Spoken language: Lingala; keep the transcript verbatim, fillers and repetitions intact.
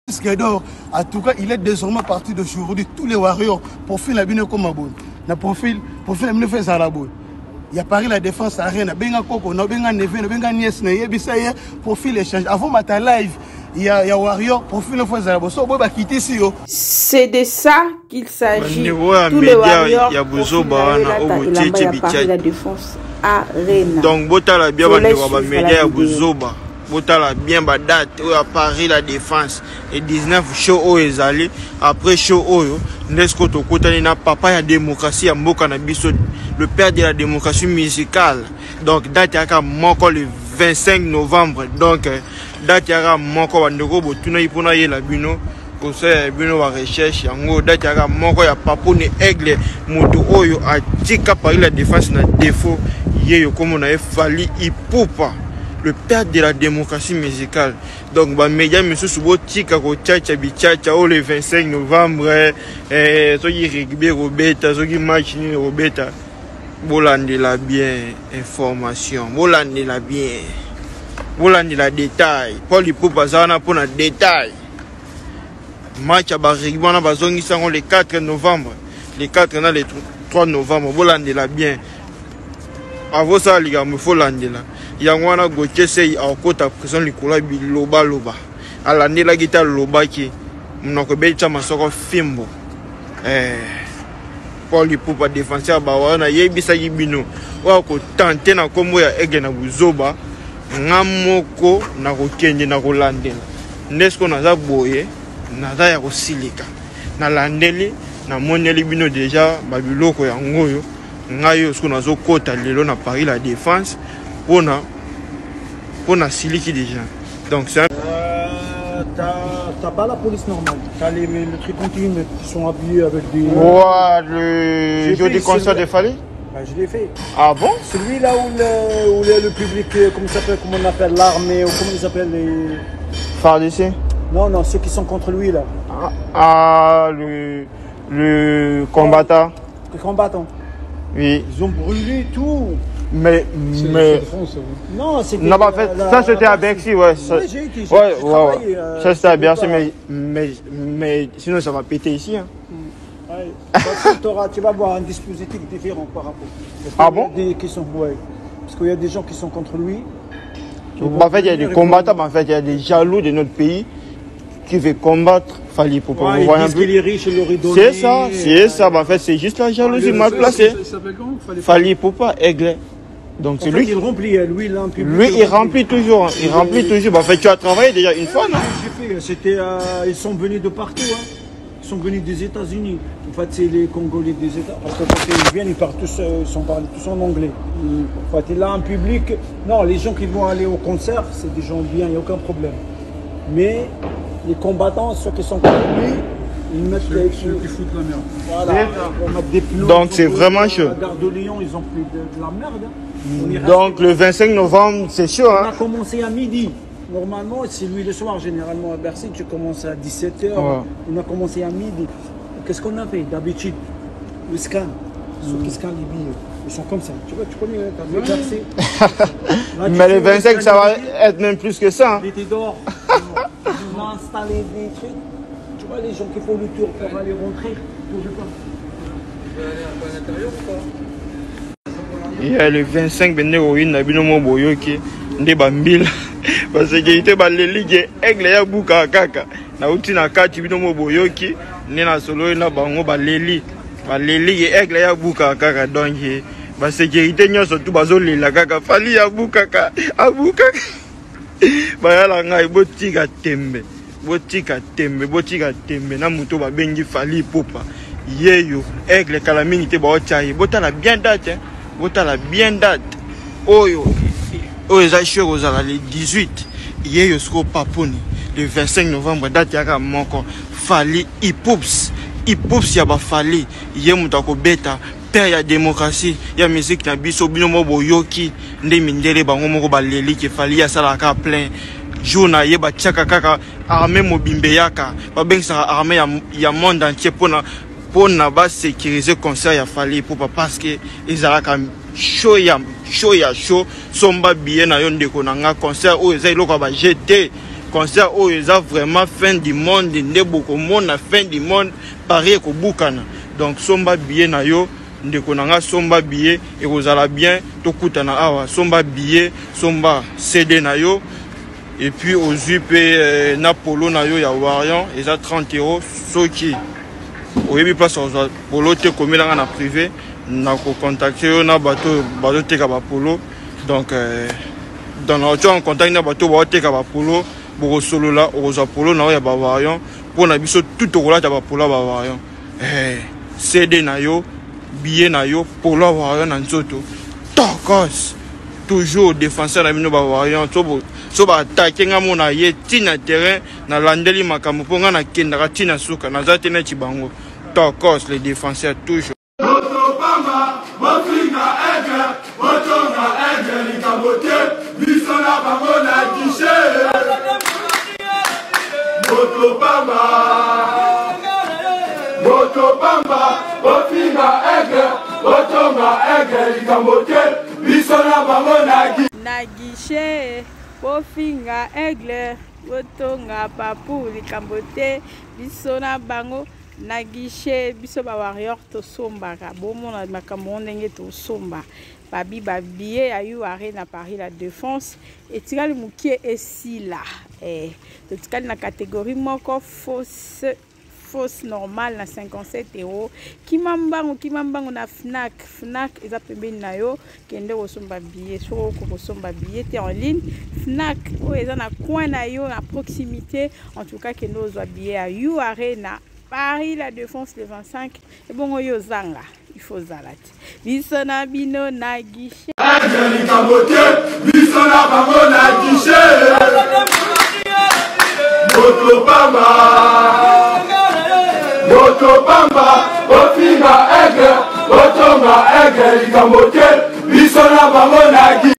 En tout cas, il est désormais parti d'aujourd'hui. Tous les Warriors, profil la bine comme abon. Na profil, profil la bine fait Zarabo. Il y a Paris la défense arena. Benga Koko, na benga Neve, na benga Nies, na Yebisaya, profil échange. Avant ma live, il y a, il y a Warrior, profil le fait Zarabo. So, boy, bah, quitter si yo. C'est de ça qu'il s'agit. Tous les Warriors, il y a Bozoba, la défense arena. Donc, bota la bien, on média à Bozoba. Botala bien ba date à Paris la défense et dix-neuf show au ezali après show oyo nesko to kotani na papa ya démocratie ya mboka na biso le père de la démocratie musicale. Donc date ya moko le vingt-cinq novembre, donc date ya moko bandeko botuna ipona yela bino pour ça bino wa recherche yango date ya moko ya papone aigle moto oyo atika Paris la défense na défaut yeyo comme na Fally Ipupa, le père de la démocratie musicale. Donc, bah, média, monsieur Soubo, tika ko tchacha bichacha, oh, le vingt-cinq novembre, eh, so qui rugby Robeta, so qui match ni Robeta. Bolande la bien information, bolande la bien, bolande la détail. Paul Ipupa, ça na pour un détail. Match à Barrigui, on a besoin de le quatre novembre, le quatre na le trois novembre, bolande la bien. Avant ça, les gars, il faut l'ande là. Yangwana Gauthier sey akota prison likula biloba loba alande la gita loba ki mnoko becha masoko fimbo eh Paul Ipupa défenseur ba wana yebisa yibino wa ko tenter na kombo ya ege na Buzoba ngamoko na ko kende na ko landela nesko na za boye na za ya ko silika na landeli na moneli bino déjà ba biloko ya ngoyo ngayo sko na zo kota lelo na Paris la défense. On a, on a siliki déjà. Donc c'est un... Euh, t'as pas la police normale. T'as les, les trucs continus qui sont habillés avec des... Ouais, le jeu des concerts de Fally. Ben, je l'ai fait. Ah bon? Celui là où le, où le, le public, comment ça s'appelle, comment on appelle, l'armée, ou comment ils appellent les... Fardissé? Non, non, ceux qui sont contre lui là. Ah, ah le, le combattant. Les combattants. Oui. Ils ont brûlé tout. Mais, mais... Non, c'était... Non, bah, en fait, la, ça c'était à Bercy, ouais. Ça, ouais, j'ai été, j'ai ouais, ouais, travaillé, ouais. Euh, ça c'était à Bercy, mais, mais, mais sinon ça va péter ici. Hein. Mmh. Ouais. Tu vas voir un dispositif différent par rapport. Ah bon? Des qui sont, ouais. Parce qu'il y a des gens qui sont contre lui. Bah, en fait, il y a des combattants, bah, en fait, il y a des jaloux de notre pays qui veulent combattre Fally Ipupa. Ouais, ils disent qu'il est riche, il l'aurait donné. C'est ça, c'est ça. Bah, en fait, c'est juste la jalousie mal placée. Fally Ipupa, aigle. Donc c'est lui. Il remplit, lui, il remplit. Lui, il remplit toujours. Il remplit toujours. Bah, en fait, tu as travaillé déjà une fois, non? J'ai fait. C'était, euh, ils sont venus de partout. Hein. Ils sont venus des États-Unis. En fait, c'est les Congolais des États. Parce que quand ils viennent, ils parlent tous, ils sont parlés tous en anglais. En fait, là, en public, non, les gens qui vont aller au concert, c'est des gens bien, il n'y a aucun problème. Mais les combattants, ceux qui sont contre lui, ils mettent ceux, les ceux qui foutent la merde. Voilà. On met des pneus. Donc c'est vraiment chaud. La gare de Lyon, ils ont pris de, de la merde. Hein. Donc le vingt-cinq novembre, c'est sûr. Hein? On a commencé à midi. Normalement, c'est lui le soir. Généralement à Bercy, tu commences à dix-sept heures. Ouais. On a commencé à midi. Qu'est-ce qu'on a fait d'habitude? Le scan. Ceux mmh. qui scannent les billets, ils sont comme ça. Tu vois, tu connais, t'as vu Bercy. Là, mais le vingt-cinq, ça va être même plus que ça. Hein? Il était dehors. On a installé des trucs. Tu vois, les gens qui font le tour pour aller rentrer. Tour de quoi? Tu veux aller un peu à l'intérieur ou pas? Il y a le vingt-cinq Benéroïne, Nabino Boyoki, Ndebambil, parce que il était balé, aigle ya buka kaka. Na uti na kati bino Boyoki, Nena solo na bango baleli, baleli aigle ya buka kaka donc ba sécurité nyonso tout bazoli la kaka Fally ya buka kaka, abuka. Ba yala ngai botika tembe, botika tembe, botika tembe na muto ba bengi Fally Ipupa. Yeyo aigle kala mingi te ba ochayi, botala bien date hein. Botala bien date. Oyo, oyo za show ozala le dix-huit. Yeyo sko paponi. Le vingt-cinq novembre date yaka moko. Fally Ipupa. Ipupa ya ba Fally. Ye mutako beta. Père ya démocratie. Ya musique na biso bino mo boyoki. Nde mindele bango moko ba leli ke Fally ya sala ka plein. Jouna ye ba tchaka kaka armée mobimbe yaka. Ba bengsa armée ya, ya monde entier pona pour na ba sécuriser concert ya Fally Ipupa parce que ezalaka show ya show ya show somba bien na yo ndeko na nga concert o ezai loko ba jeter concert où ils ont vraiment fin du monde nde beaucoup monde na fin du monde Paris ko bukana donc somba billet na yo ndeko nanga somba billet et vous allez bien to kutana awa somba billet somba C D na yo et puis aux U P euh, na polo na yo ya Warion ils ont trente euros soki au yebi place aux polo te comme là na privé na ko contacter yo na bateau bateau te ka ba polo donc euh, dans notre en contact na bateau ba te ka ba polo pour solo là aux polo na ya ba Warion pour na biso tout au là ta ba polo ba Warion eh C D na yo billet na yo pour la Warion na nzoto tokos toujours défenseur na bino ba Warion so so ba attaquer nga mona ye tina terrain na landeli makambo ponga na kenda ka tina suka na zate na chibango tokos les défenseurs toujours Motopamba mofinga ege motonga ege likabote bisona bango na guichet Motopamba Motopamba mofinga ege motonga ege likabote bisona bango na guichet na guichet mofinga aigle motonga papu likambote bisona bango na guichet biso ba warrior to sombaka bomona makambo ndenge to somba babi babiye ayu are na Paris la Défense et tikali mukie esila eh to tikali na catégorie moko fausse fausse normale na cinquante-sept euros kimambango kimambango na Fnac Fnac eza pembeni na yo kende osomba billet so ko somba billet te en ligne Fnac o eza na coin na yo na proximité en tout cas kende ozwa billet à You Arena Paris la Défense le vingt-cinq et bon yo zanga il faut zalati bisona bino na guichet Angeli kabote bisona bango na guichet Motopamba Motopamba ofinga ege otonga ege likabote bisona bango na guichet